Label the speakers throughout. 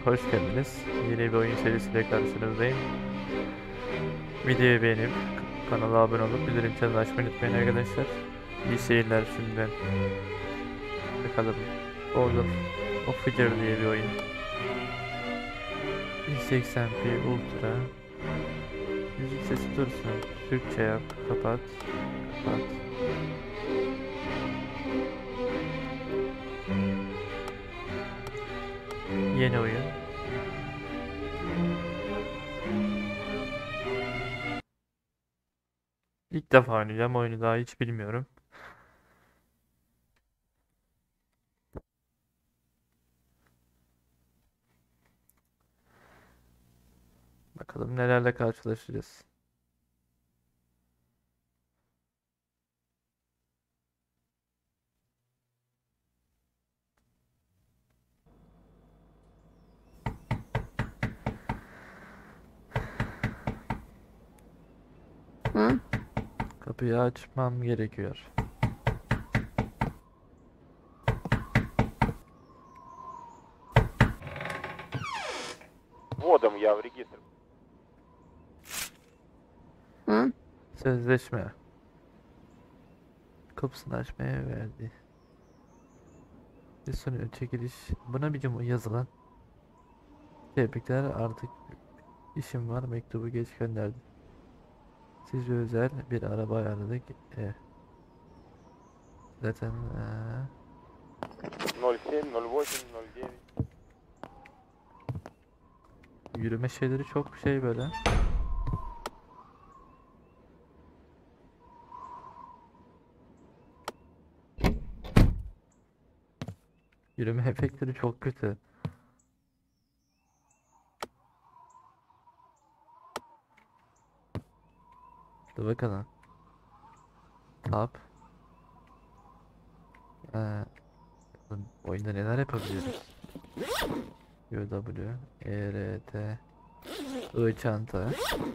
Speaker 1: hoş geldiniz. Yeni bir oyun serisiyle karşınızdayım. Videoyu beğenip kanala abone olup bildirim çanını açmayı unutmayın arkadaşlar. İyi seyirler şimdiden. Bakalım. Order of Figure diye bir oyun. 1080p Ultra. Müzik sesi dursun. Türkçe yap. Kapat. Kapat. Yeni oyun. İlk defa oynayacağım. Oyunu daha hiç bilmiyorum. Bakalım nelerle karşılaşacağız.
Speaker 2: Hı?
Speaker 1: Kapıyı açmam gerekiyor.
Speaker 3: Вводом я в регистр.
Speaker 2: Hı?
Speaker 1: Sözleşme. Kapısını açmaya verdi. Bir sunuyor çekiliş. Buna bir yazı lan. Tebrikler, artık işim var, mektubu geç gönderdim. Sizce özel bir araba ayarladık. Zaten
Speaker 3: 07, 08, 09.
Speaker 1: yürüme şeyleri çok şey böyle. Yürüme efektleri çok kötü. Dur bakalım. Tab. Ee, oyunda neler yapabiliyoruz? UW, ERT, I çanta.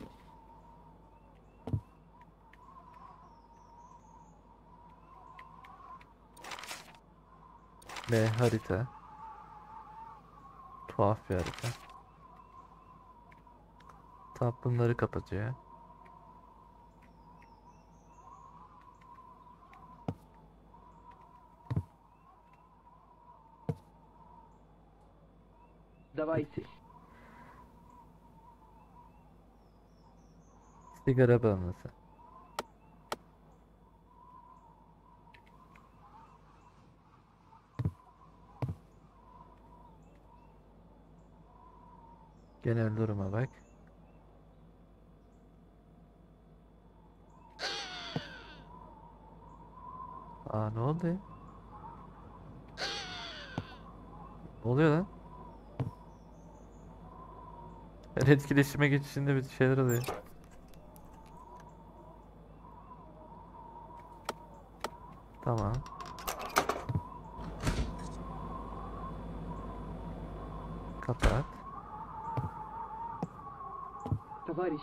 Speaker 1: B harita. Tuhaf bir harita. Tab bunları kapatıyor.
Speaker 2: Давайте.
Speaker 1: Sigara bağımlısı. Genel duruma bak. Aa, ne oldu ya? Ne oluyor lan? Her etkileşime geçişinde bir şeyler oluyor. Tamam. Kapat.
Speaker 2: Товарищ.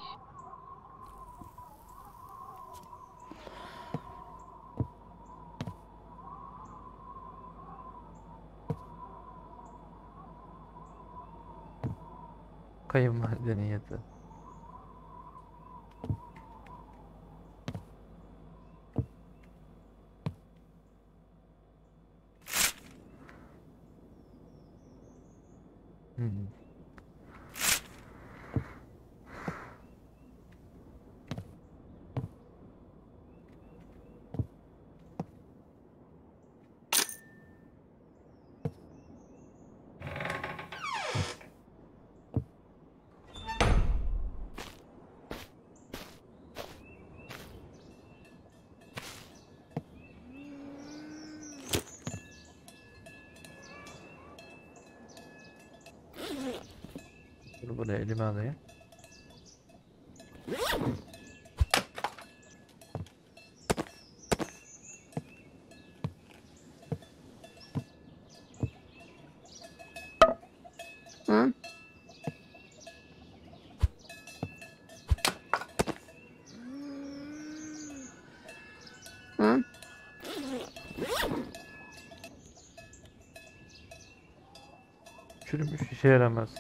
Speaker 1: Kayınvalidenin yatağı. Hmm. Dur, bunu elime alayım.
Speaker 2: Hı? Hı?
Speaker 1: Çürümüş iş. işe yaramaz.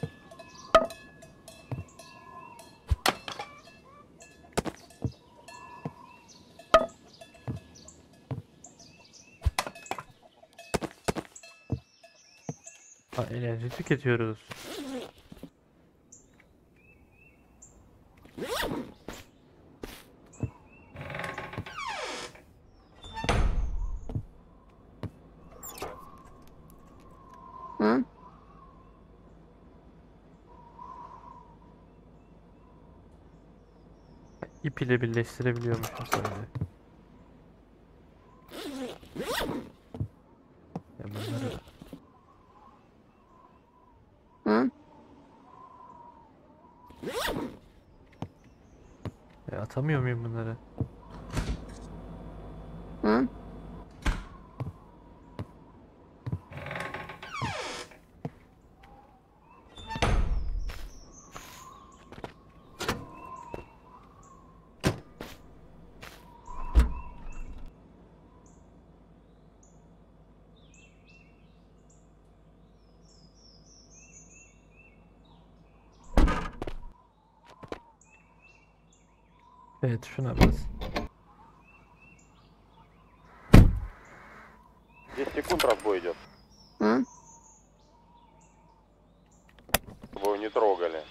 Speaker 1: Ha, enerji tüketiyoruz.
Speaker 2: Hı?
Speaker 1: İp ile birleştirebiliyormuşum sadece. Ya bunları
Speaker 2: Hı?
Speaker 1: atamıyor muyum bunları?
Speaker 2: Hı?
Speaker 1: Evet, şuna bas.
Speaker 3: 10 секунд разбой идет.
Speaker 2: Hı?
Speaker 3: Вы его не трогали.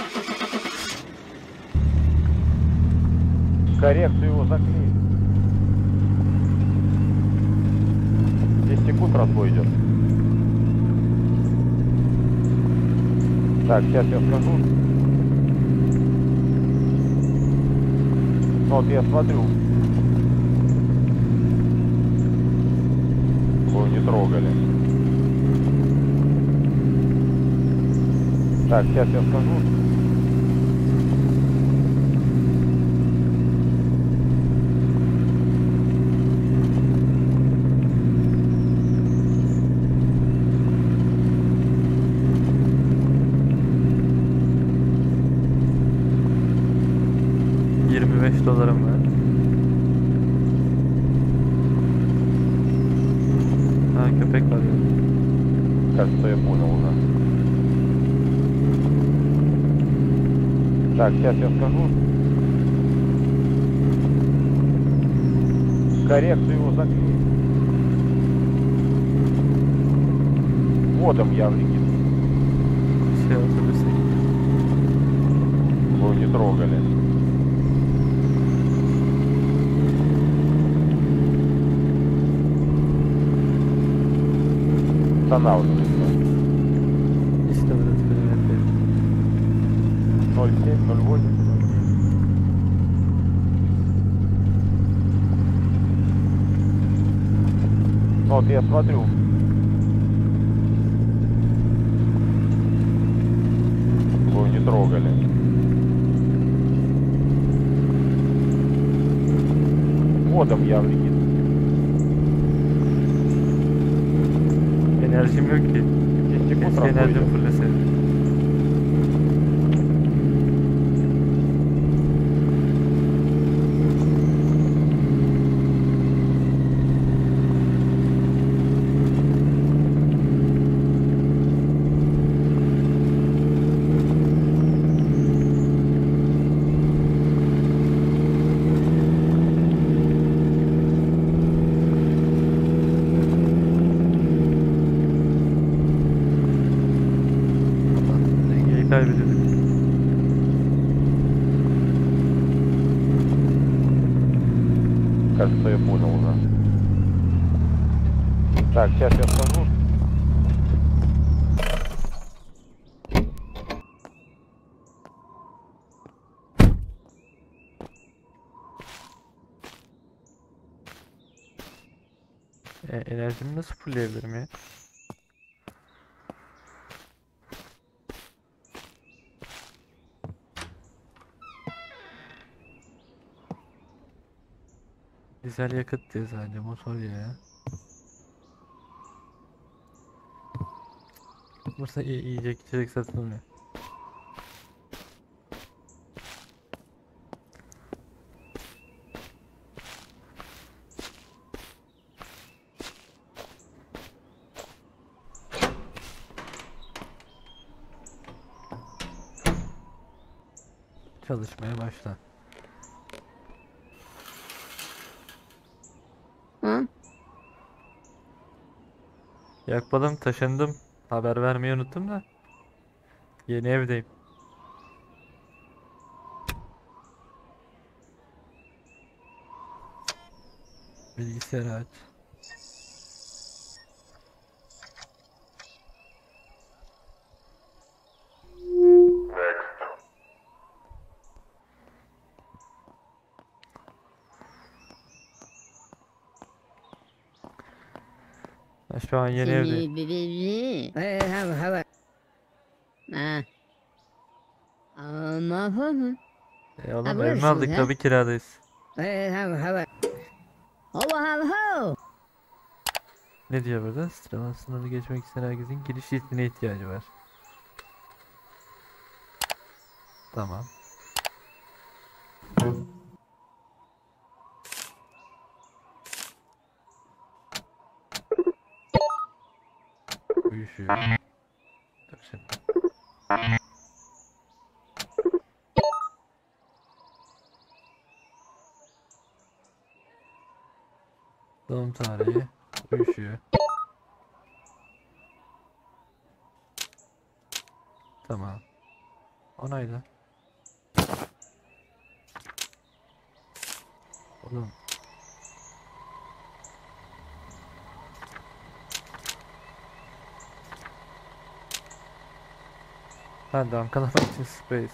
Speaker 3: Коррекцию его заклеить. 10 секунд разбой идет. Так, сейчас я скажу. Вот я смотрю. Вы его не трогали. Так, сейчас я скажу.
Speaker 1: $25 var. Ha, köpek var ya.
Speaker 3: Кажется, я понял уже. Так, сейчас я скажу. Коррекцию его заклеить. Вводом явлики.
Speaker 1: Şey otobüse gidiyor.
Speaker 3: Вы его не трогали. Останавливается.
Speaker 1: İşte burası benim hedefim.
Speaker 3: 07, 08, 09. Вот я смотрю. Вы его не трогали. Вводом явлики.
Speaker 1: Enerjim yok ki.
Speaker 3: 10 секунд
Speaker 1: Keşke enerjim
Speaker 3: разбой
Speaker 1: fulleseydim. Dengeyi kaybediyorduk.
Speaker 3: Кажется, я понял уже. Так, сейчас я скажу.
Speaker 1: Enerjimi nasıl fullleyebilirim ya? Dizel yakıt diye sadece motor ya. Bursa yiyecek içecek satılmıyor. Çalışmaya başla.
Speaker 2: Hı?
Speaker 1: Yakmadım, taşındım. Haber vermeyi unuttum da. Yeni evdeyim. Bilgisayarı aç. Ben şu an yeni evdeyim.
Speaker 2: Ha. Ama mı?
Speaker 1: Oğlum
Speaker 2: Ha,
Speaker 1: ev mi
Speaker 2: burası
Speaker 1: aldık?
Speaker 2: ha?
Speaker 1: Tabii kiradayız.
Speaker 2: Hava.
Speaker 1: Ne diyor burada? Sıralama sınavı geçmek isteyen herkesin giriş iznine ihtiyacı var. Tamam. Uyuşuyor. Dur şimdi. Doğum tarihi. Uyuşuyor. Tamam. Onayla. Oğlum. Ben de ankalamak için space.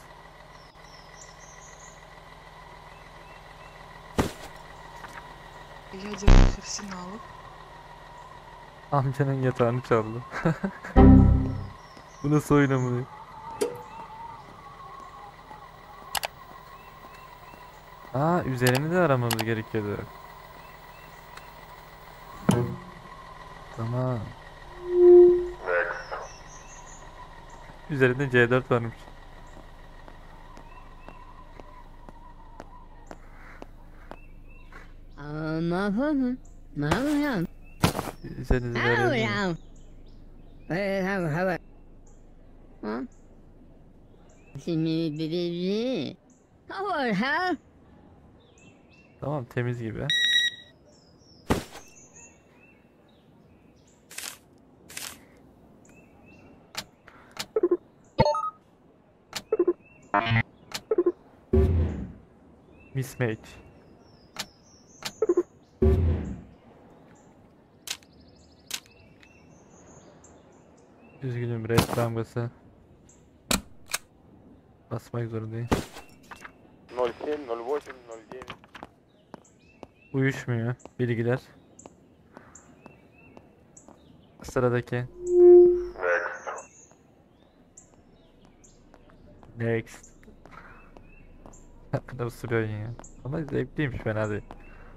Speaker 4: Я делаю арсеналов.
Speaker 1: Amcanın yatağını çaldı. Bu nasıl oyun amına? Aa, üzerini de aramamız gerekiyordu. Tamam. Üzerinde C4 varmış.
Speaker 2: Ama mı? Mama.
Speaker 1: Üzerinize verelim.
Speaker 2: Hava. Hı? Şimdi bibi. Hava.
Speaker 1: Tamam, temiz gibi. Mismatch. Üzgünüm, red damgası. Basmak zorundayım.
Speaker 3: 07, 08, 09.
Speaker 1: Uyuşmuyor bilgiler. Sıradaki. Next. Bu da sürüyorsun ya. Ama zevkliymiş, fena değil.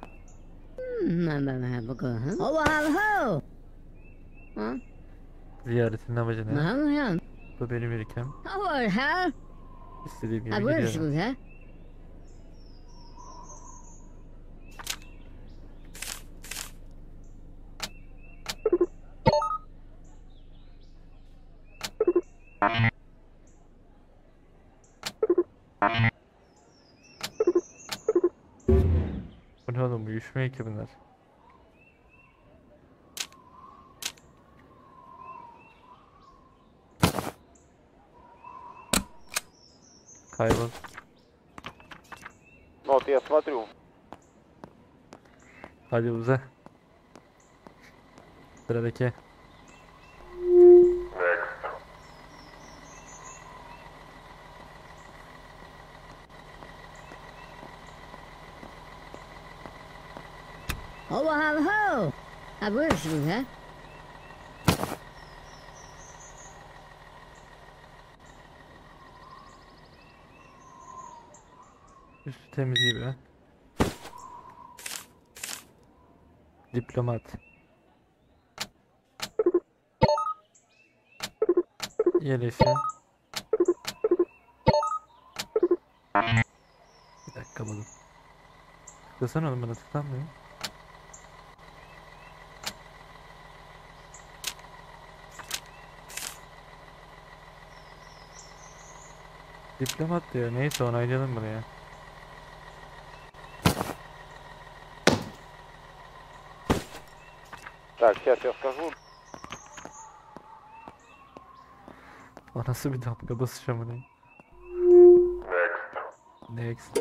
Speaker 2: Hava. Hı?
Speaker 1: Ziyaretin amacı ne?
Speaker 2: Mama.
Speaker 1: Bu benim ülkem.
Speaker 2: Hava.
Speaker 1: İstediğim gibi
Speaker 2: Ha,
Speaker 1: gidiyorum.
Speaker 2: burası ha?
Speaker 1: Bu ne oğlum, uyuşmuyor ki bunlar. Kaybol.
Speaker 3: Ну вот я смотрю.
Speaker 1: Hadi uza. Sıradaki.
Speaker 2: Hava. Ha, burası ha?
Speaker 1: Üstü temiz gibi. Diplomat. Yerleşim. Bir dakika buldum. Tıklasana oğlum, bana tıklanmıyor. Diplomat diyor. Neyse onaylayalım bunu ya.
Speaker 3: Так, сейчас я скажу.
Speaker 1: O nasıl bir damga basacağım bunu? Next.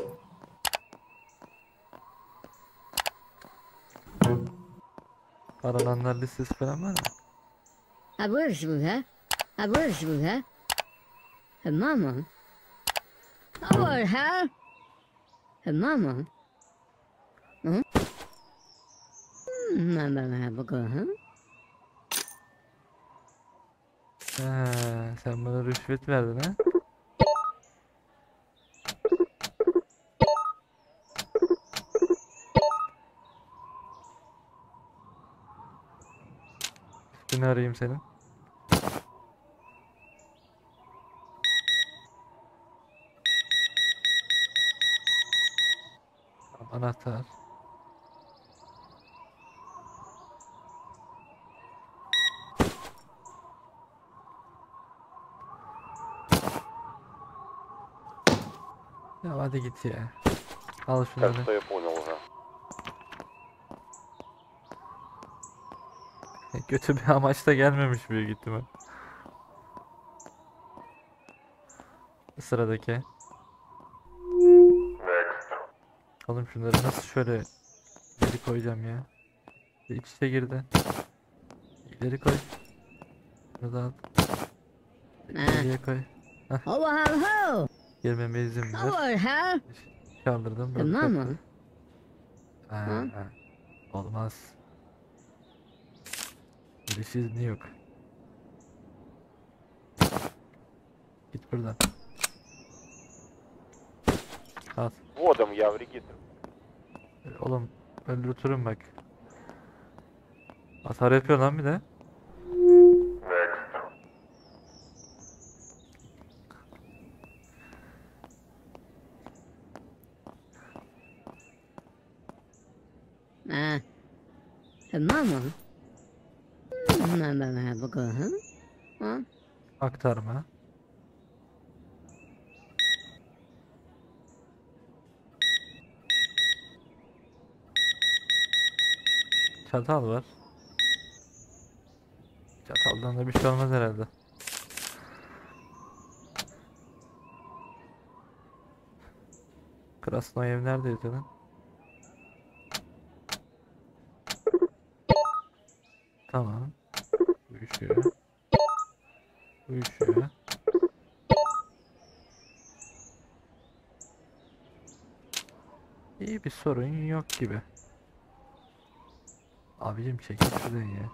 Speaker 1: Arananlar listesi falan var mı?
Speaker 2: Abusbuha. Abusbuha. Mama. Our house. Mama. Mama bakalım.
Speaker 1: Ha, sen bana rüşvet verdin ha? Üstünü arayayım senin. Tamam, anahtar. Ya hadi git ya. Al şunları.
Speaker 3: Кажется, я понял уже.
Speaker 1: Kötü bir amaçla gelmemiş büyük ihtimal. Sıradaki. Oğlum şunları nasıl şöyle ileri koyacağım ya. İç içe girdi. İleri koy. Bunu da al. İleriye koy.
Speaker 2: Our house.
Speaker 1: Girmeme izin ver.
Speaker 2: Our house.
Speaker 1: Kaldırdım. Bırak,
Speaker 2: Mama.
Speaker 1: bırak. Ha, olmaz. Giriş izni yok. Git buradan. Al.
Speaker 3: Вводом я в регистр.
Speaker 1: Oğlum öldürtürüm bak. Hasar yapıyor lan bir de.
Speaker 2: Mama. Mama bakalım.
Speaker 1: Aktarma. Çatal var. Çataldan da bir şey olmaz herhalde. Krasnoyev neredeydi lan? Tamam. Uyuşuyor. Uyuşuyor. İyi bir sorun yok gibi. Abicim çekil şuradan ya.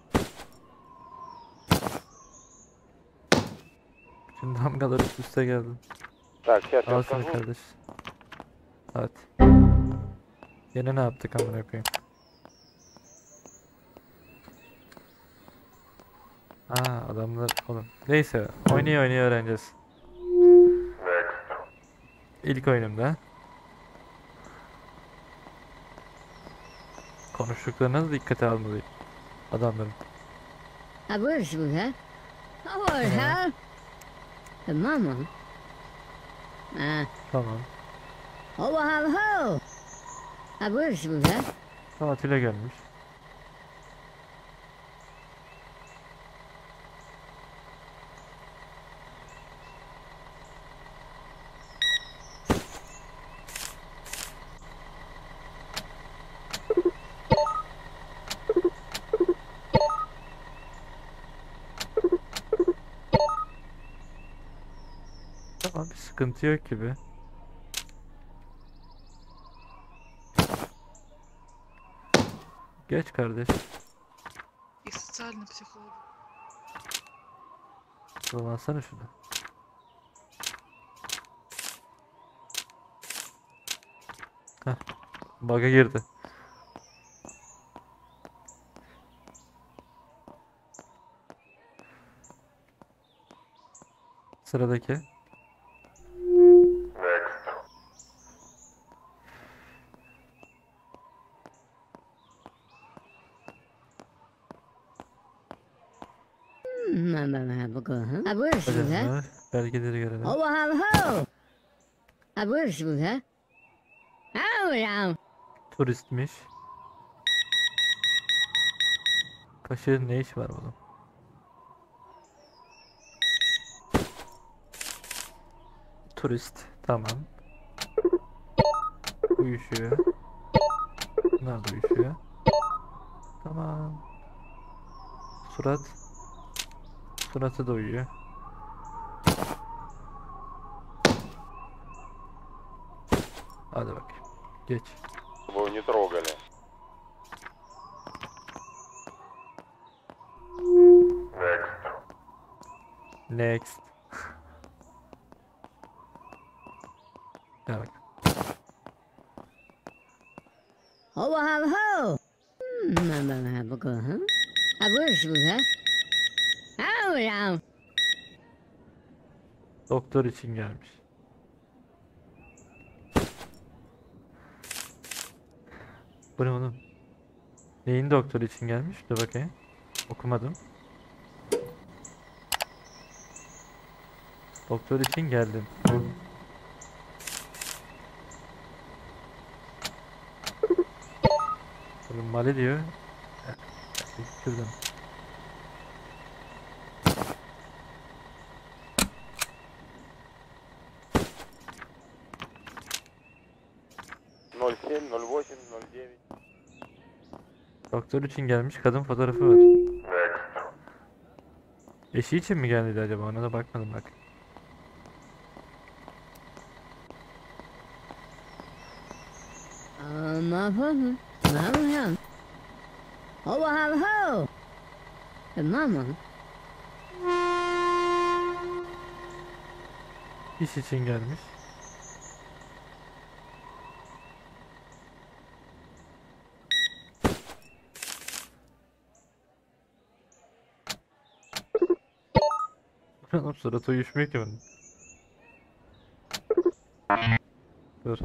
Speaker 1: Bütün damgalar üst üste geldi.
Speaker 3: Так, сейчас я
Speaker 1: Al sana
Speaker 3: скажу.
Speaker 1: kardeş. Evet. Yine ne yaptık amına koyayım? Aa adamlar oğlum. Neyse oynaya oynaya öğreneceğiz. İlk oyunumda. Konuştuklarına da dikkate almalıyım. Adamların.
Speaker 2: Abusbuha. Our house. Mama.
Speaker 1: Tamam.
Speaker 2: Our house. Abusbuha.
Speaker 1: Tatile gelmiş. Tamam bir sıkıntı yok gibi. Geç kardeş.
Speaker 4: И социальная психология.
Speaker 1: Kullansana şunu. Heh. Bug'a girdi. Sıradaki.
Speaker 2: Mama bakalım. Abusbuha.
Speaker 1: Bedenler. Belgeleri görelim.
Speaker 2: Oh, well, ho! Ha, burası mı ha? Oh, ya.
Speaker 1: Turistmiş. Kaşığın ne işi var bunun? Turist. Tamam. Uyuşuyor. Bunlar da uyuşuyor. Tamam. Surat. Suratı da uyuyor. Hadi bakayım. Geç.
Speaker 3: Вы его не трогали.
Speaker 1: Next. Gel bak.
Speaker 2: Oh, well, ho! Ha, burası mı ha? Oh, ya.
Speaker 1: Doktor için gelmiş. Bu ne oğlum? Neyin doktor için gelmiş? Dur bakayım. Okumadım. Doktor için geldim. Oğlum Mali diyor. Şuradan.
Speaker 3: Ноль семь, 08, 09.
Speaker 1: Doktor için gelmiş. Kadın fotoğrafı var. Eşi için mi geldi acaba? Ona da bakmadım bak.
Speaker 2: Mama. Mama. Oh, well, ho! Mama.
Speaker 1: İş için gelmiş. Oğlum suratı uyuşmuyor ki bunun. Dur.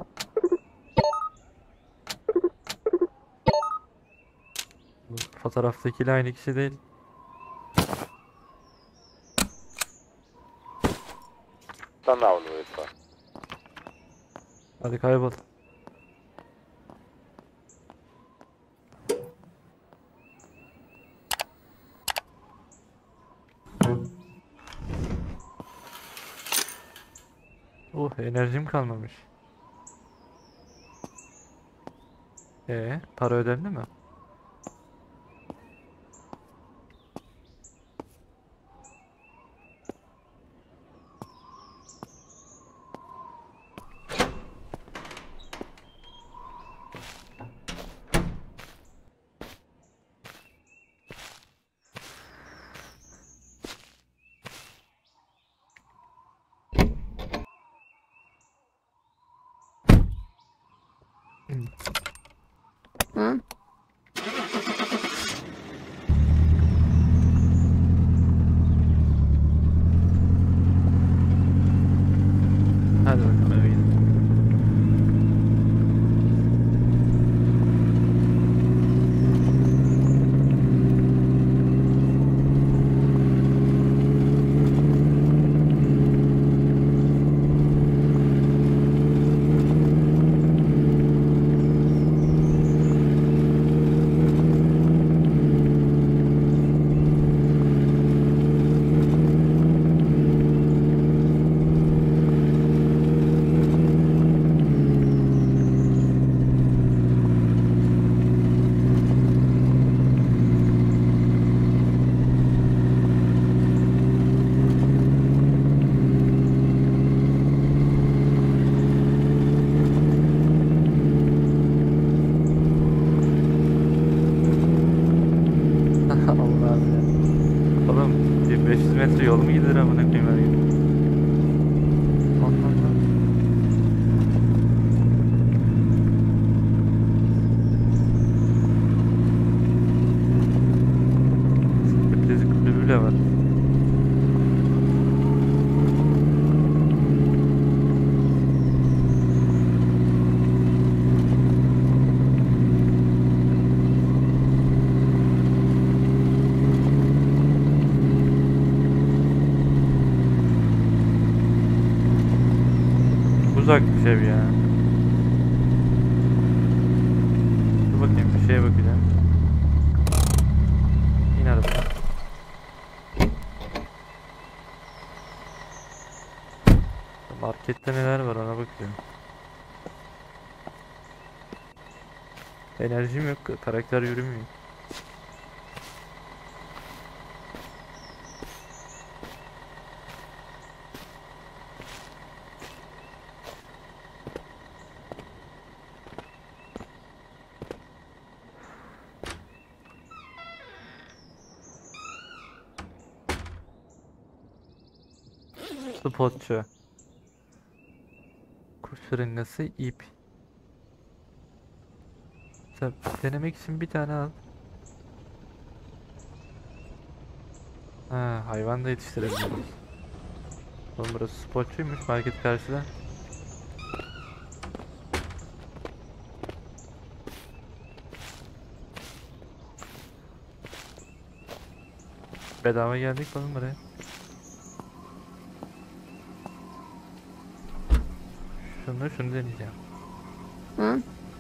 Speaker 1: Bu fotoğraftakiyle aynı kişi değil.
Speaker 3: Останавливается.
Speaker 1: Hadi kaybol. Oh, enerjim kalmamış. Para ödendi mi?
Speaker 2: Huh?
Speaker 1: Hadi bakalım eve gidelim. uzakmış ev ya. Dur bakayım, bir şeye bakacağım. İn arabadan. Markette neler var ona bakıyorum. Enerjim yok, karakter yürümüyor. Spotçu. Kuş şırıngası, ip. Sen denemek için bir tane al. Ha, hayvan da yetiştirebiliyoruz. Oğlum burası spotçuymuş, market karşıda. Bedava geldik oğlum buraya. Şunu deneyeceğim.
Speaker 2: Huh?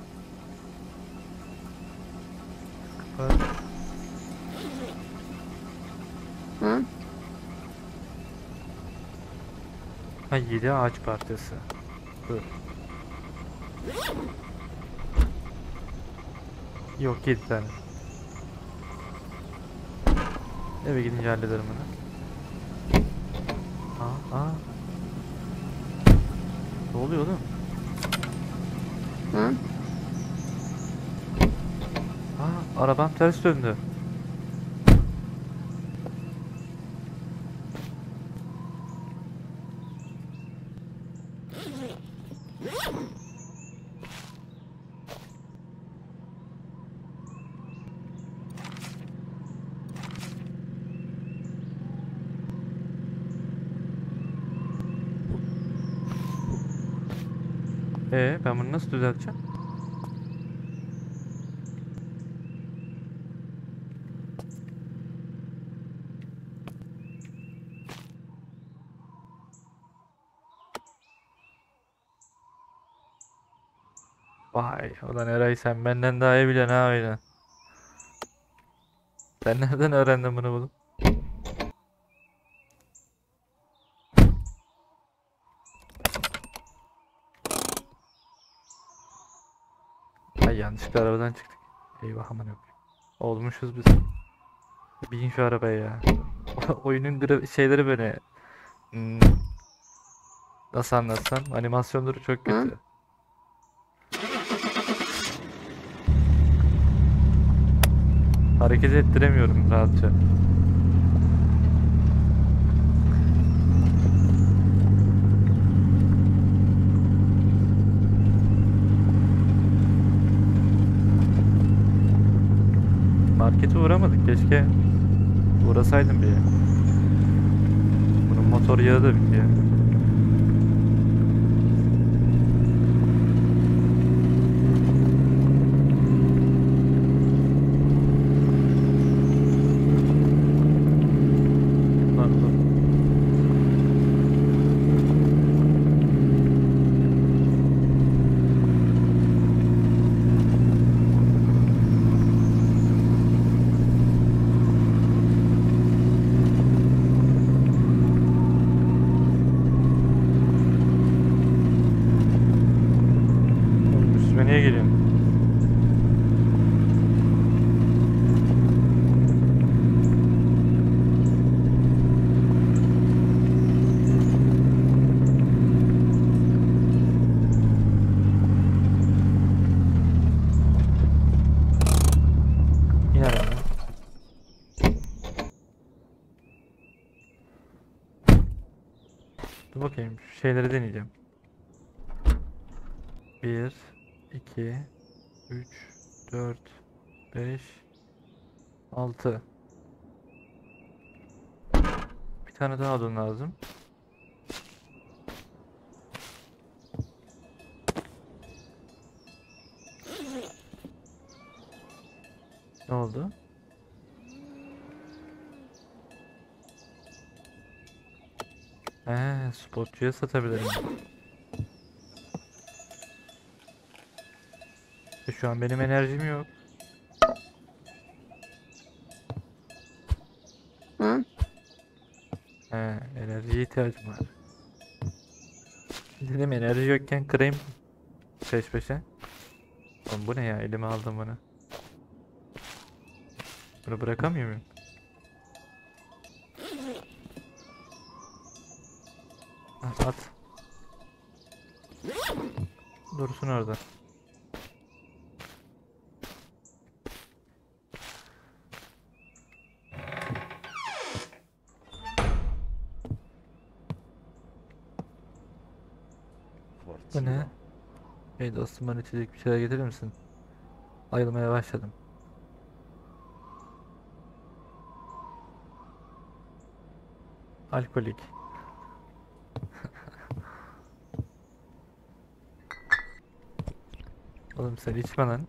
Speaker 1: Kapat.
Speaker 2: Huh?
Speaker 1: Ha, 7 ağaç parçası. Dur. Yok, 7 tane. Eve gidince hallederim bunu. Aa. Ne oluyor oğlum?
Speaker 2: Huh?
Speaker 1: Arabam ters döndü. Ben bunu nasıl düzelteceğim? Vay, ulan Eray, sen benden daha iyi biliyorsun ha oyunu. Sen nereden öğrendin bunu bulup? Ay, yanlışlıkla arabadan çıktık. Eyvah, aman yok. Olmuşuz biz. Bin şu arabaya ya. Oyunun şeyleri böyle. Hmm, nasıl anlatsam? Animasyonları çok
Speaker 2: Hı?
Speaker 1: kötü. Hareket ettiremiyorum rahatça. Markete uğramadık, keşke uğrasaydım bir ya. Bunun motor yağı da bitiyor. Pardon. Oğlum, üstüme niye geliyorsun? İn arabadan. Dur bakayım, şu şeyleri deneyeceğim. 1, 2, 3, 4, 5, 6. Bir tane daha odun lazım. Ne oldu? Spotçuya satabilirim. Şu an benim enerjim yok.
Speaker 2: Huh?
Speaker 1: He, enerjiye ihtiyacım var. Dedim enerji yokken kırayım peş peşe. Oğlum bu ne ya? Elime aldım bunu. Bunu bırakamıyor muyum? At. Dursun orada. Bu ne? Hey dostum, bana içecek bir şeyler getirir misin? Ayılmaya başladım. Alkolik. Oğlum sen içme lan.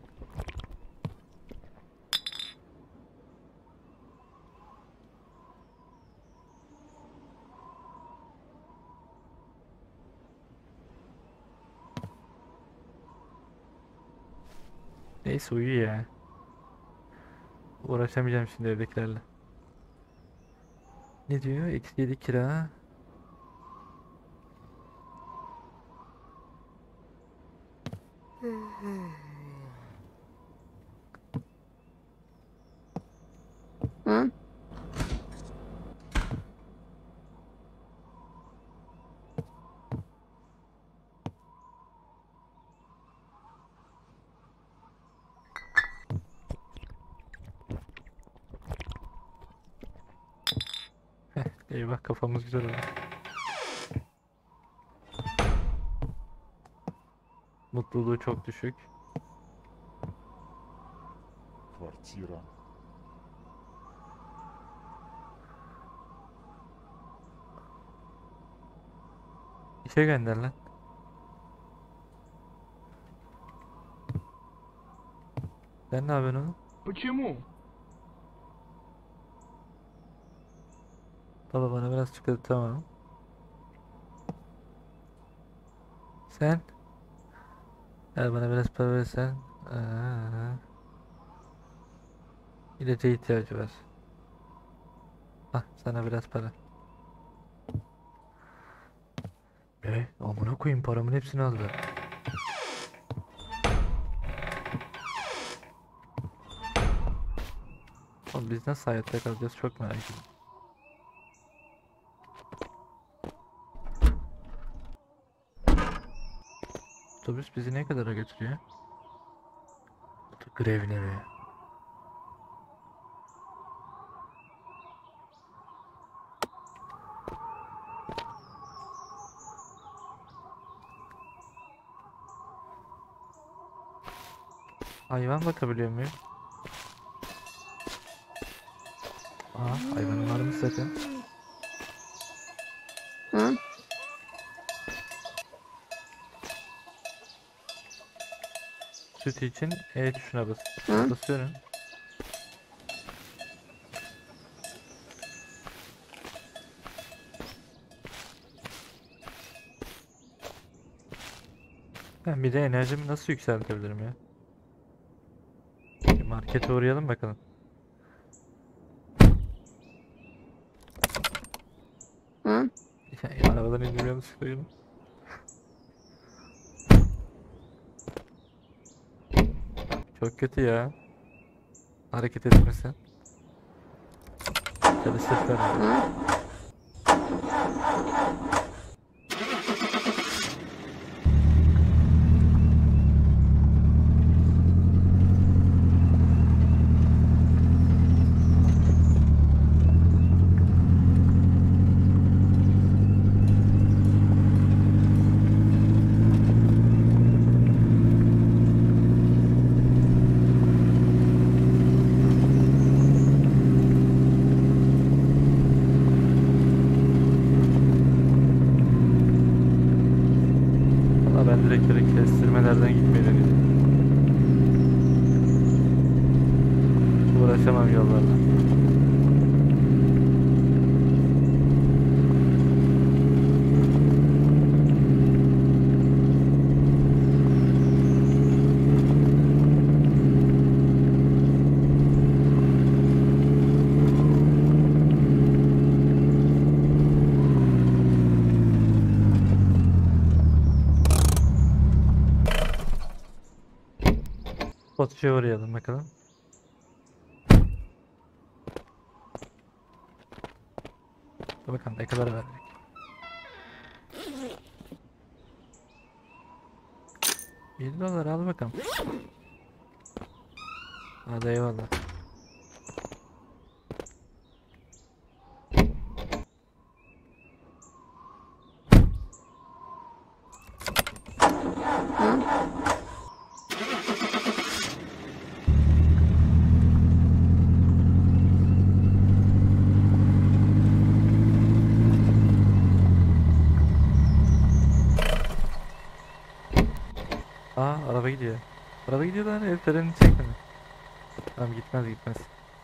Speaker 1: Neyse uyu ya. Uğraşamayacağım şimdi evdekilerle. Ne diyor? Eksi 7 kira.
Speaker 2: Huh?
Speaker 1: Eyvah, kafamız güzel oldu. Mutluluğu çok düşük.
Speaker 5: Квартира.
Speaker 1: İşe gönder lan. Sen ne yapıyorsun oğlum?
Speaker 6: Почему?
Speaker 1: Baba bana biraz çıktı, tamam. Sen? Gel bana biraz para versen. İlaca ihtiyacı var. Ah, sana biraz para. Amına koyayım, paramın hepsini aldı. Oğlum biz nasıl hayatta kalacağız, çok merak ediyorum. Otobüs bizi ne kadara götürüyor? Grevlere. Hayvan bakabiliyor muyum? Aa, hayvanın var mı zaten?
Speaker 2: Huh?
Speaker 1: Süt için E tuşuna bas.
Speaker 2: Hı?
Speaker 1: Basıyorum. Ben bir de enerjimi nasıl yükseltebilirim ya? Bir markete uğrayalım bakalım.
Speaker 2: Huh?
Speaker 1: Ya, arabadan indim yanlışlıkla yine. Çok kötü ya. Hareket etmesen. Çalışırsan.
Speaker 2: Huh?
Speaker 1: Valla ben direkt böyle kestirmelerden gitmeyi deneyeceğim. Uğraşamam yollarla. spotçuya uğrayalım bakalım. Dur bakalım ne kadar verecek. $7 al bakalım. Hadi eyvallah. Aa araba gidiyor. Araba gidiyor lan, el frenini çekmedi. Tamam, gitmez gitmez.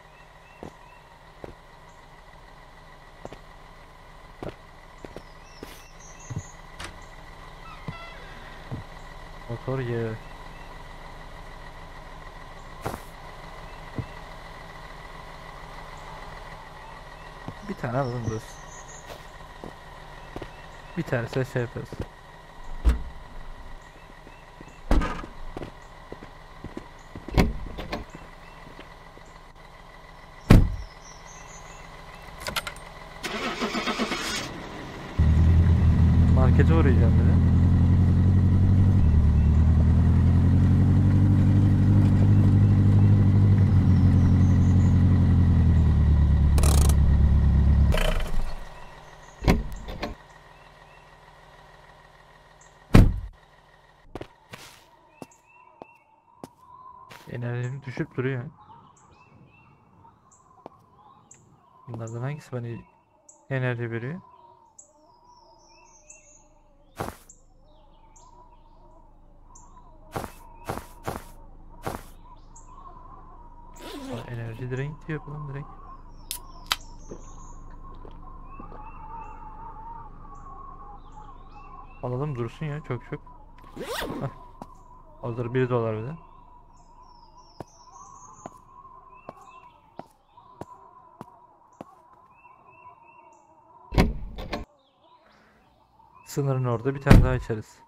Speaker 1: Motor yağı. Bir tane alalım burası. Bir tanesi şey yaparız. Markete uğrayacağım bir de. Enerjim düşüp duruyor. Bunlardan hangisi bana enerji veriyor? Enerji drink diyor bunun direkt. Alalım dursun ya, çok. Hah. Hazır $1 bir de. Sınırın orada bir tane daha içeriz.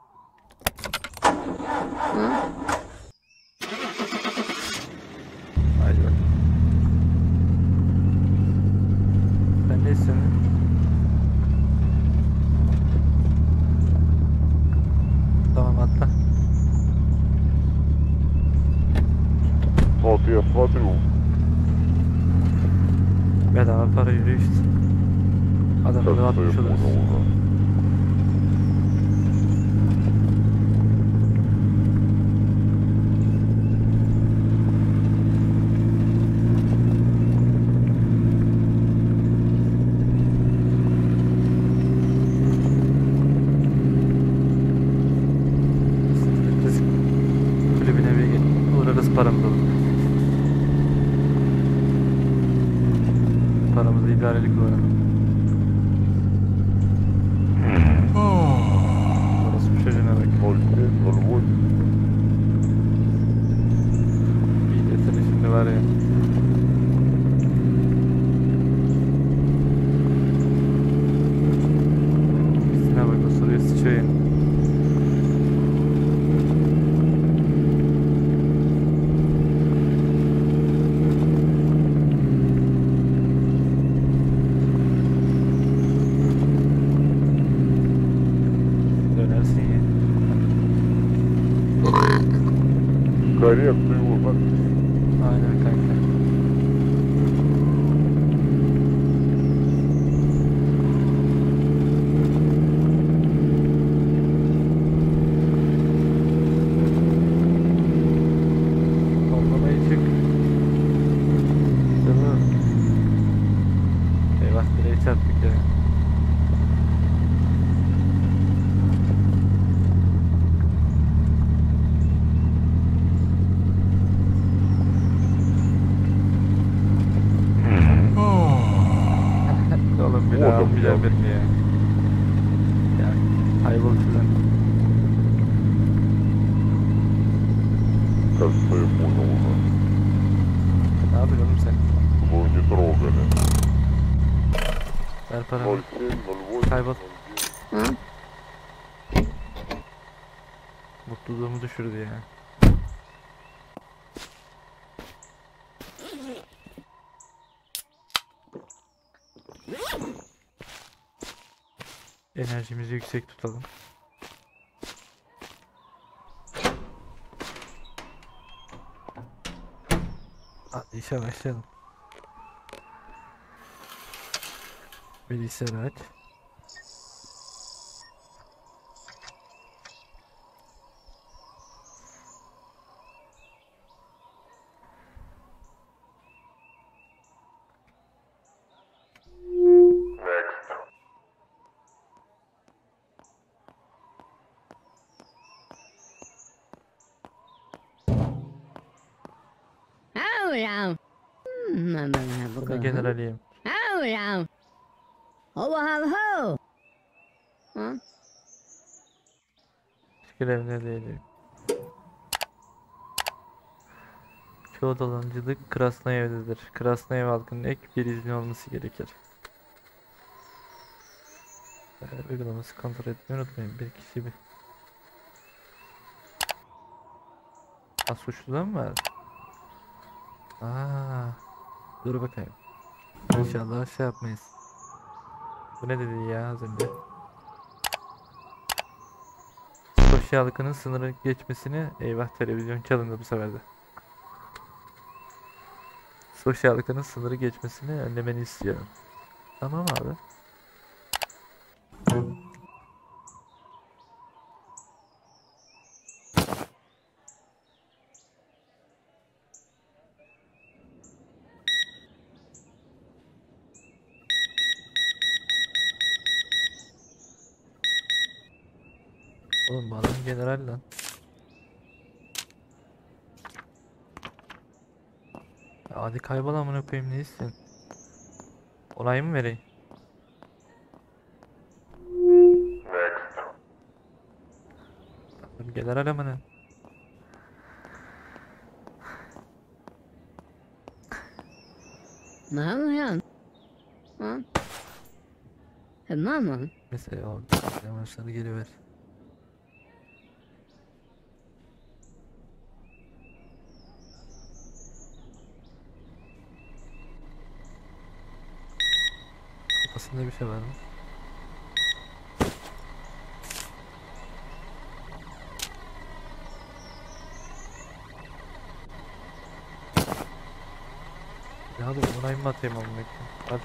Speaker 1: Haydi bak. Sen ne istiyorsun? Tamam, atla.
Speaker 3: Вот я смотрю.
Speaker 1: Bedava para yürüyor işte. Adamı
Speaker 3: Как
Speaker 1: da
Speaker 3: я
Speaker 1: atmış oluruz.
Speaker 3: понял уже.
Speaker 1: Biz kulübüne bir uğrarız, paramız olur. Paramızı idarelik kullanalım. Orası bir çocuğuna bak.
Speaker 3: 07, 08.
Speaker 1: İyi desene şimdi var ya. Bizine bak, o soruyu sıçıyor yani. Dönersin ya.
Speaker 3: Коррекцию его.
Speaker 1: Aynen kanka. Toplamayı çık. Değil mi? Eyvah, direğe çarptık ya. Oğlum bir daha
Speaker 3: Oğlum
Speaker 1: almayacağım
Speaker 3: ya.
Speaker 1: beni ya. Ya kaybol şuradan.
Speaker 3: Кажется, я понял уже.
Speaker 1: Ne yapıyorsun oğlum sen?
Speaker 3: Его не трогали.
Speaker 1: Ver paramı.
Speaker 3: 07, 08,
Speaker 1: Kaybol.
Speaker 3: 09.
Speaker 1: Mutluluğumu düşürdü ya. Enerjimizi yüksek tutalım. Hadi işe başlayalım. Bilgisayarı aç.
Speaker 2: Ahora. Mamma
Speaker 1: Bu da
Speaker 2: buku.
Speaker 1: generaliyim.
Speaker 2: Ahora. Hova ho. Ha?
Speaker 1: Görevine değilim. Çoğu dolancılık Krasnoyev'dedir. Krasnoyev halkının ek bir izni olması gerekir. Uygulaması kontrol etmeyi unutmayın. Bir kişi bir... Ha, suçludan mı var? Aa, dur bakayım. İnşallah şey yapmayız. Bu ne dedi ya az önce? Sosyal halkının sınırı geçmesini... Eyvah, televizyon çalındı bu sefer de. Sosyal halkının sınırı geçmesini önlemeni istiyorum. Tamam abi. Oğlum bu adam general lan. Ya hadi kaybol amına koyayım, ne istiyorsun? Onay mı vereyim? Adam general amına.
Speaker 2: Mamma ya. Ha? Mamma.
Speaker 1: Mesela o yavaşları geri ver. Kafasında bir şey var mı? Ya hadi onay mı atayım amına koyayım? Hadi.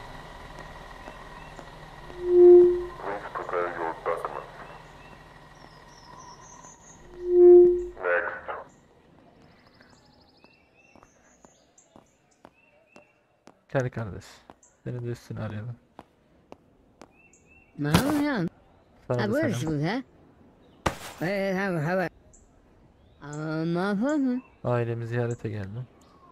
Speaker 3: Please prepare your documents. Next.
Speaker 1: Gel kardeş. Seni de üstüne arayalım.
Speaker 2: Mamma ya.
Speaker 1: Sana
Speaker 2: Ha
Speaker 1: da
Speaker 2: burası
Speaker 1: selam.
Speaker 2: bu ha? Ha. Mahvoldum.
Speaker 1: Ailemi ziyarete geldim.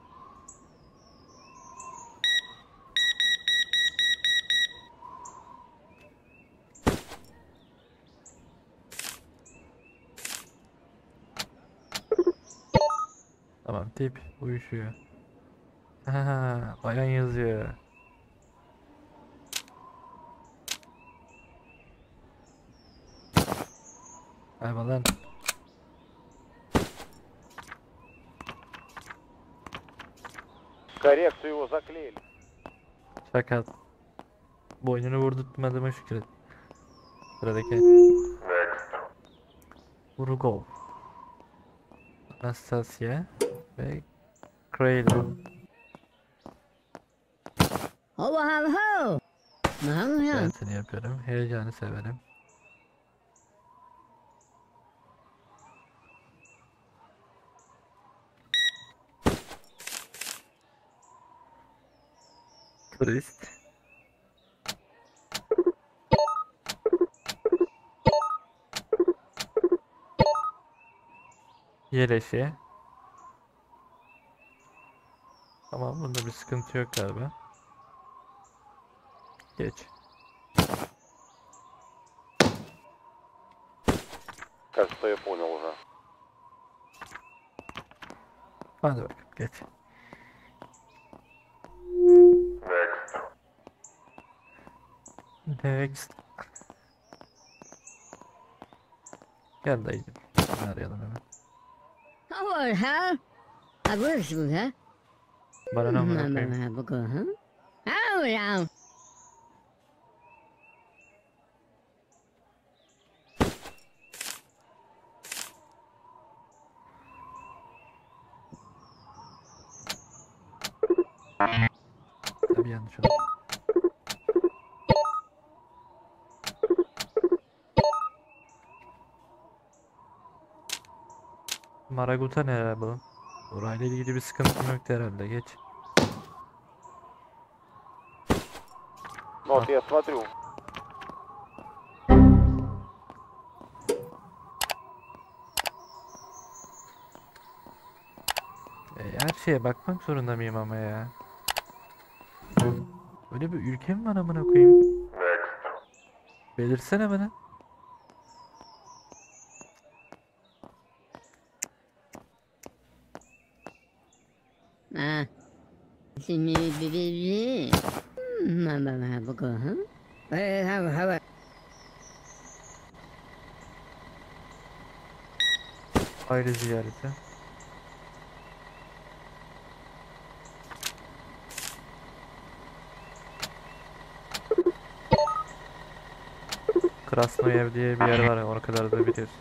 Speaker 1: Tamam, tip uyuşuyor. Ha, bayan yazıyor. Kaybol lan.
Speaker 6: Коррекцию его заклеили.
Speaker 1: Şaka. Boynunu vurdurtmadığıma şükret. Sıradaki.
Speaker 3: Next.
Speaker 1: Urugov. Anastasia ve Kraylon.
Speaker 2: Hova ho. Mamma ya.
Speaker 1: Ziyaretini yapıyorum. Heyecanı severim. Turist. Yeleşi. Tamam, bunda bir sıkıntı yok galiba. Geç.
Speaker 6: Кажется, я понял уже.
Speaker 1: Hadi bakalım, geç.
Speaker 3: Next.
Speaker 1: Next. Gel dayıcım. Seni arayalım hemen.
Speaker 2: Ha? Ha burası bu ha?
Speaker 1: Bana ne amına koyayım?
Speaker 2: Mamma buku ha? Ahora.
Speaker 1: bir yanlış oldu. Maraguta ne bu? Orayla ilgili bir sıkıntım yoktu herhalde. Geç.
Speaker 6: Ну вот я смотрю.
Speaker 1: Her şeye bakmak zorunda mıyım ama ya? Öyle bir ülke mi var amına koyayım?
Speaker 3: Next.
Speaker 1: Belirsene bana.
Speaker 2: Ah. Şimdi bir mama bu ha? Hava.
Speaker 1: Aile ziyareti. Krasnoyev diye bir yer var, ona kadar da biliyorsun.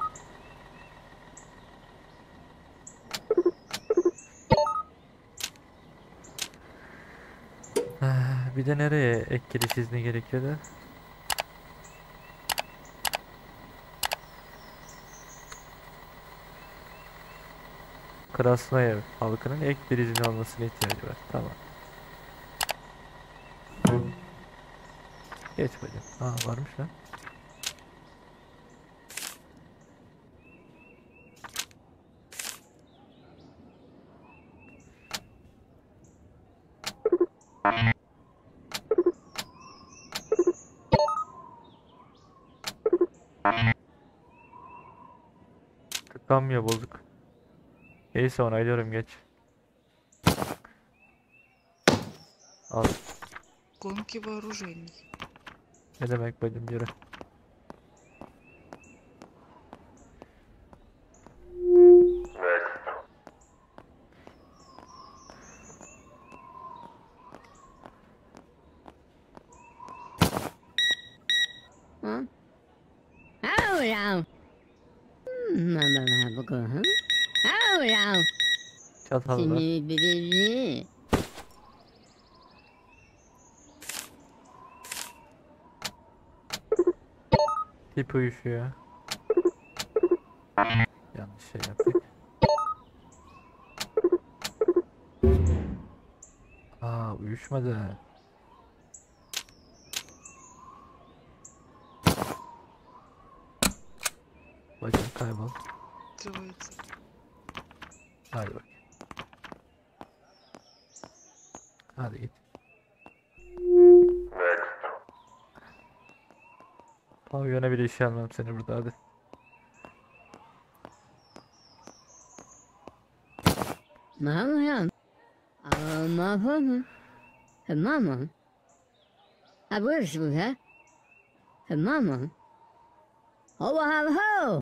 Speaker 1: Bir de nereye ek giriş izni gerekiyordu? Krasnoyev halkının ek bir izni olmasına ihtiyacı var. Tamam. Geç bacım. Varmış lan. Tıklanmıyor, bozuk. Neyse, onaylıyorum, geç. Al.
Speaker 4: Гонки вооружений.
Speaker 1: Ne demek bacım, yürü.
Speaker 3: Next.
Speaker 2: Ha? Hava. Mama bu ha? Hava.
Speaker 1: Çatal var.
Speaker 2: Şimdi bir
Speaker 1: Tip uyuşuyor. Yanlış şey yaptık. Uyuşmadı. Bacım kaybol.
Speaker 4: Открывается.
Speaker 1: Hadi bak. Hadi git.
Speaker 3: Next.
Speaker 1: Pavyona bile işe almam seni burada, hadi.
Speaker 2: mama ya. Mama. Mama. Ha burası bu ha? Mama. Hova hava.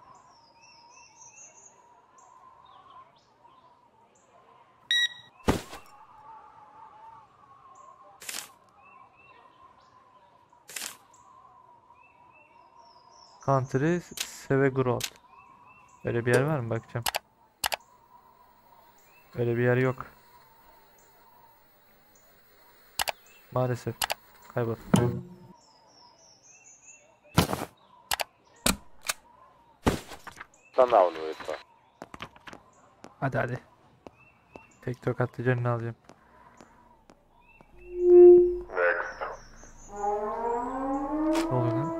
Speaker 1: Country Sevegrod. Öyle bir yer var mı, bakacağım. Öyle bir yer yok. Maalesef. Kaybol.
Speaker 6: Останавливается.
Speaker 1: Hadi hadi. Tek tokatlı canını alacağım.
Speaker 3: Next.
Speaker 1: Ne oluyor lan?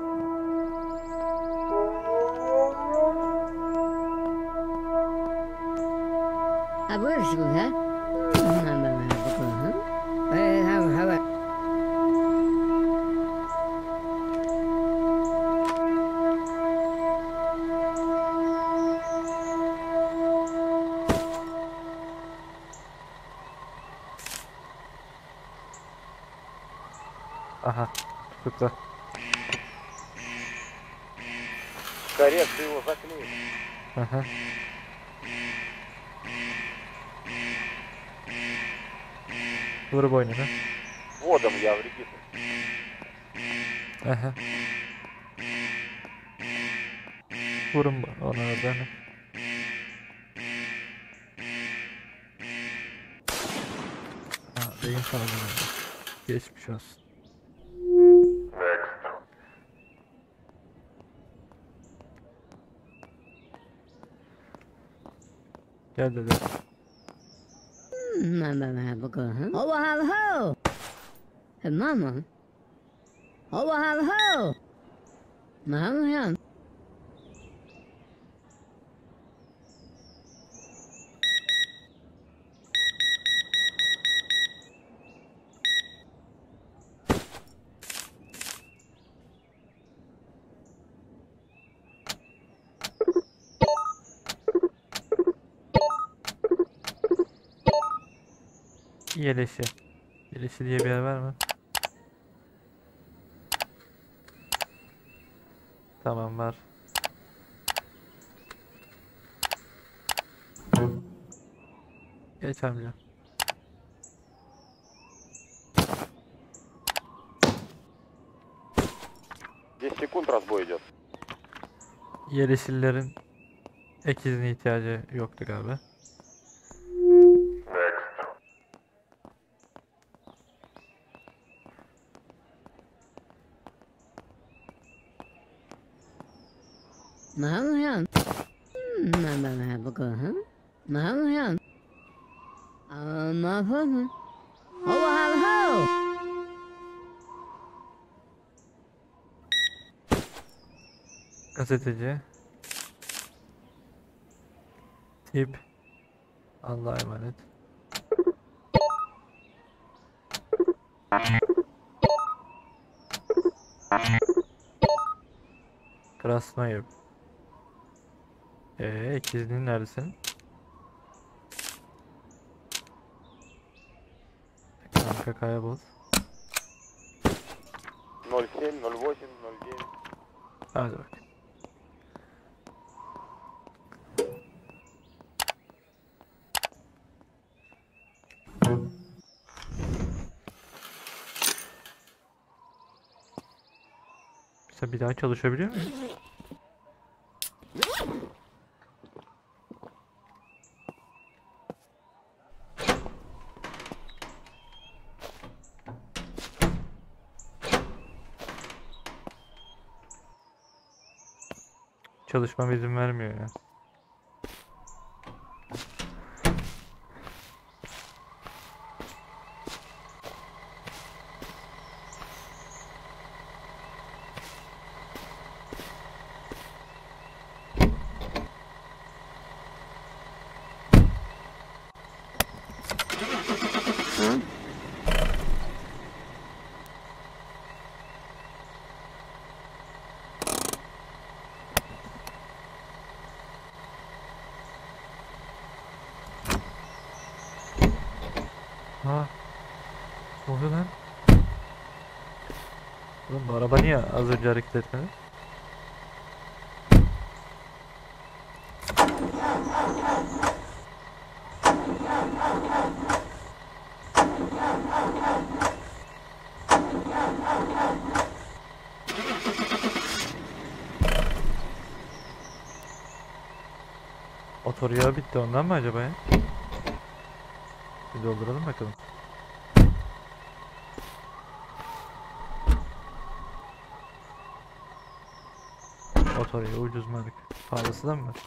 Speaker 2: Ha burası bu ha? Mama bu ha? Hava.
Speaker 1: Aha. Tutukla.
Speaker 6: Коррекция его заклеили.
Speaker 1: Aha. Vur boynunu.
Speaker 6: Вводом я в регистр.
Speaker 1: Aha. Vurun ona oradan. Beyin kanaması. Geçmiş olsun.
Speaker 3: Next.
Speaker 1: Gel dede.
Speaker 2: Hova hal ho. Mama. Hova hal ho. Mama yan.
Speaker 1: Yeleşi. Yeleşi diye bir yer var mı? Tamam var. Geç amca.
Speaker 6: Десять секунд разбой идет.
Speaker 1: Yeleşillerin ek izni ihtiyacı yoktu galiba.
Speaker 3: Next.
Speaker 2: Mama yan. Mama yan. Mama. Hova hal ho.
Speaker 1: Gazeteci. Tip. Allah'a emanet. Krasnoyev. İkizinin neredesin? Kanka kaybol.
Speaker 6: 07, 08, 09.
Speaker 1: Hadi bak. Mesela bir daha çalışabiliyor muyum? Çalışmama izin vermiyor ya. Ha. Ne oluyor lan? Oğlum bu araba niye az önce hareket etmedi? Motor yağı bitti ondan mı acaba ya? Bir dolduralım bakalım. Motor yağı ucuz marka. Pahalısı da mı var?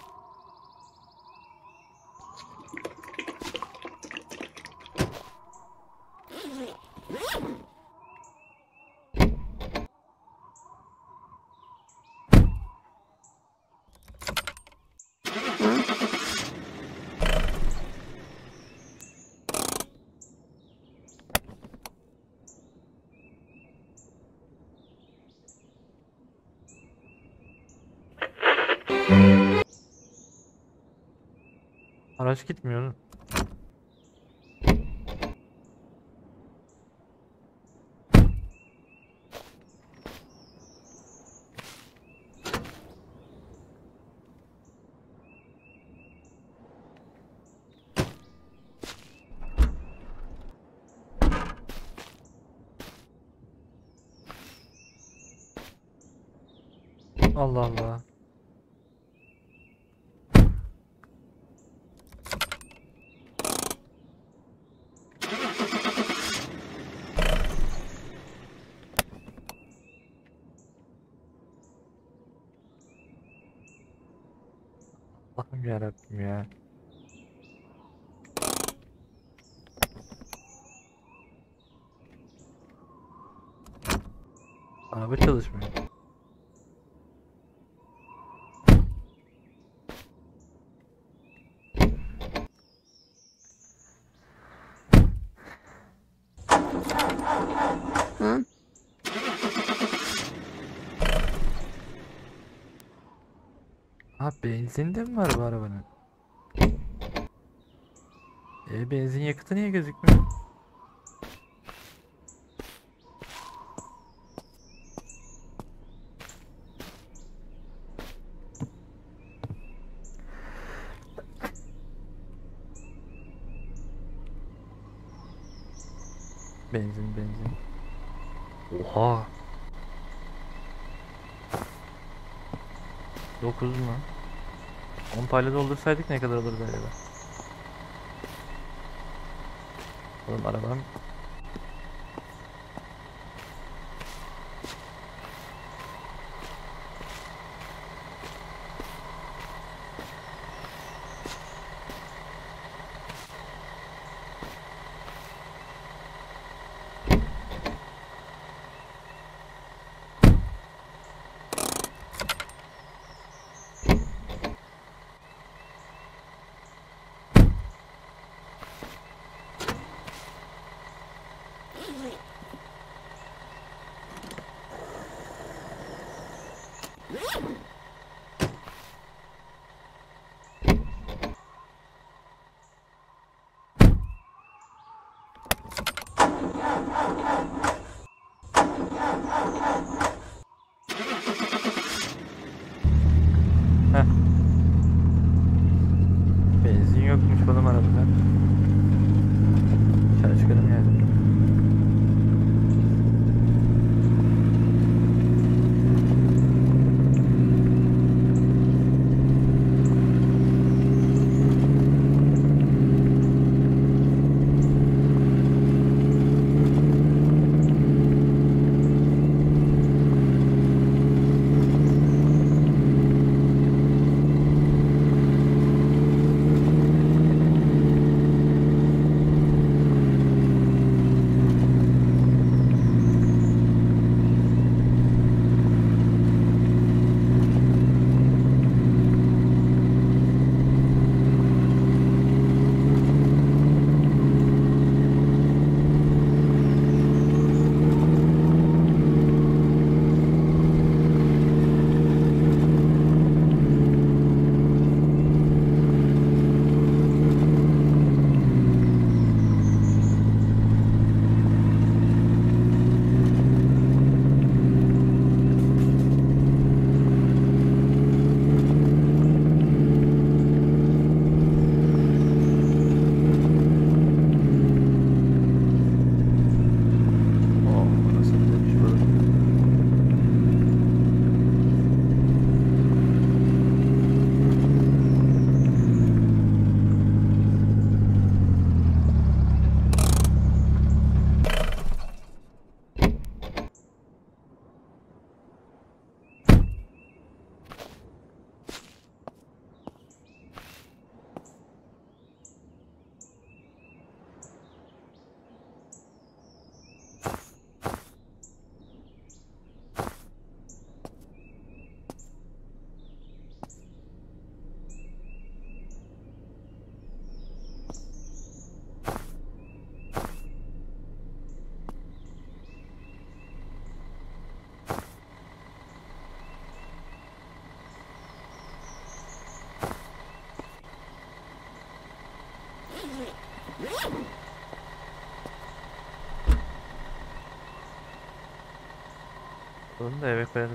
Speaker 1: Araç gitmiyor. Allah Allah. Allah'ım yarabbim ya. Araba çalışmıyor.
Speaker 2: Hı?
Speaker 1: Ha, benzin de mi var bu arabanın? Benzin yakıtı niye gözükmüyor? Benzin. Oha. 9 mu? 10 payla doldursaydık ne kadar olurdu acaba? Oğlum arabam. Heh. Benzin yokmuş oğlum arabada. Şaşkınım yani. Bunu da eve koyarız.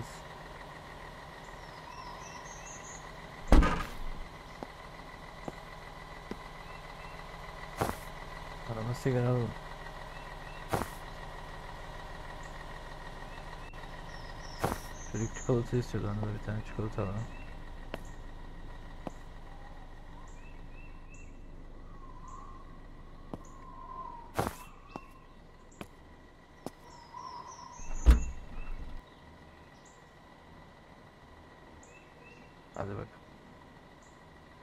Speaker 1: Arama sigara alalım. Çocuk çikolata istiyordu, ona da bir tane çikolata alalım. Hadi bakalım.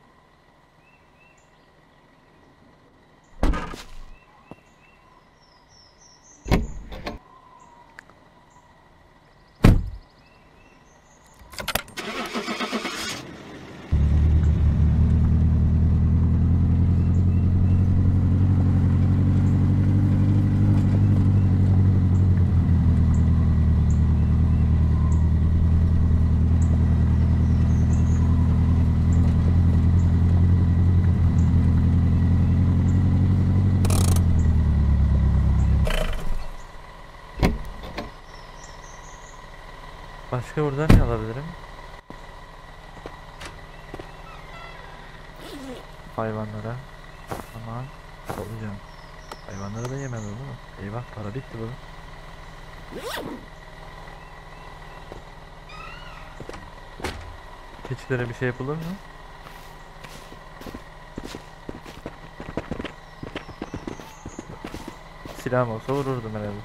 Speaker 1: Başka buradan ne alabilirim? Hayvanlara. Aman. Olacağım. Hayvanları da yemem değil mi? Eyvah, para bitti bu. Keçilere bir şey yapılır mı? Silahım olsa vururdum herhalde.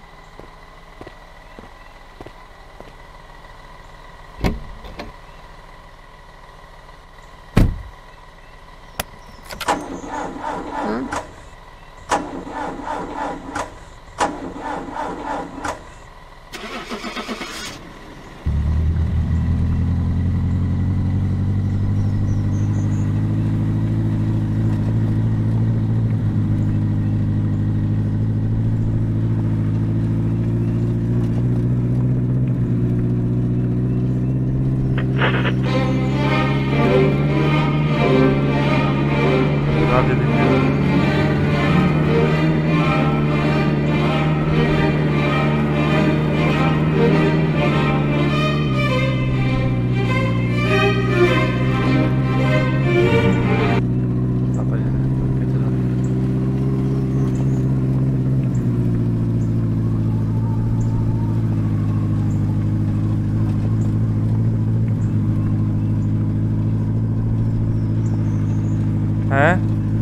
Speaker 1: Radyo dinliyorum. Baba ya, çok kötü lan. He?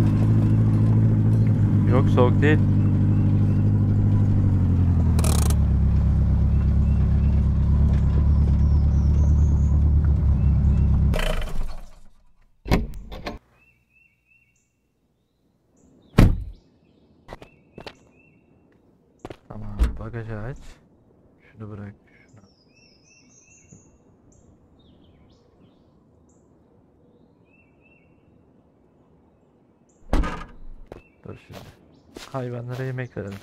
Speaker 1: Yok, soğuk değil. Tamam, bagajı aç. Şunu bırak. Şunu. Dur şimdi. Hayvanlara yemek verelim.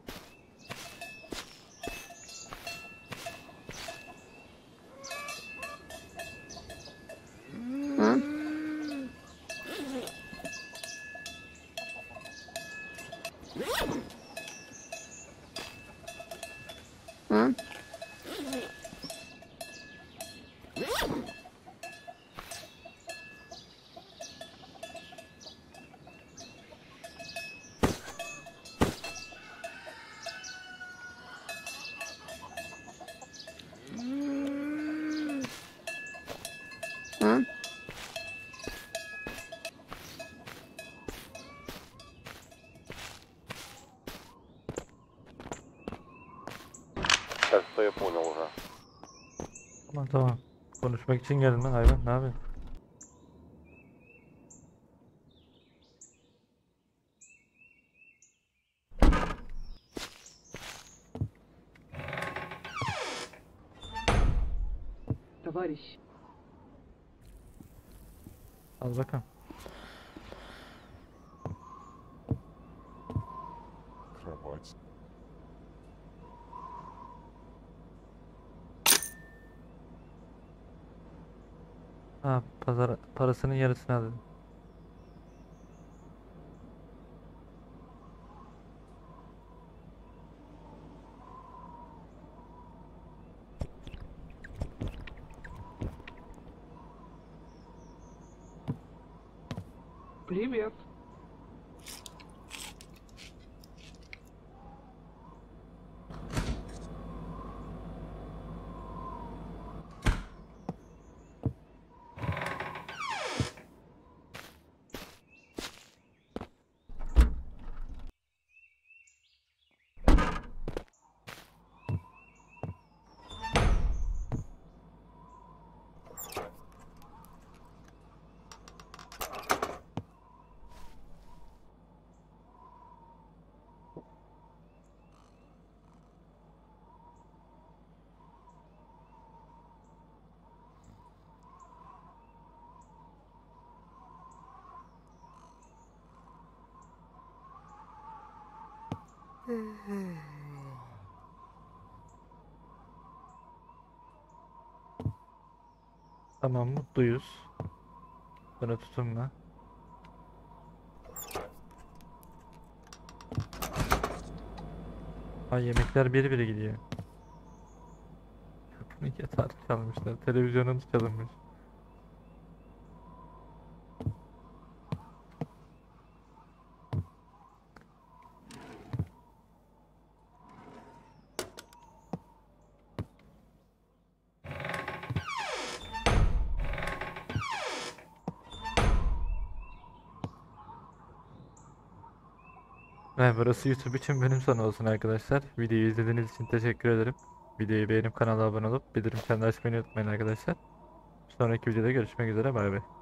Speaker 6: Кажется, я понял уже.
Speaker 1: Tamam tamam. Konuşmak için geldim lan hayvan. Ne yapıyorsun?
Speaker 7: Товарищ,
Speaker 1: Al bakalım.
Speaker 5: Кровать.
Speaker 1: Ha, pazar parasının yarısını aldım.
Speaker 7: привет.
Speaker 1: Tamam, mutluyuz. Bana tutunma. Ha, yemekler biri biri gidiyor. Yatar çalmışlar. Televizyonun çalınmış. Ve burası YouTube için bölüm sonu olsun arkadaşlar. Videoyu izlediğiniz için teşekkür ederim. Videoyu beğenip kanala abone olup bildirim çanını açmayı unutmayın arkadaşlar. Sonraki videoda görüşmek üzere. Bay bay.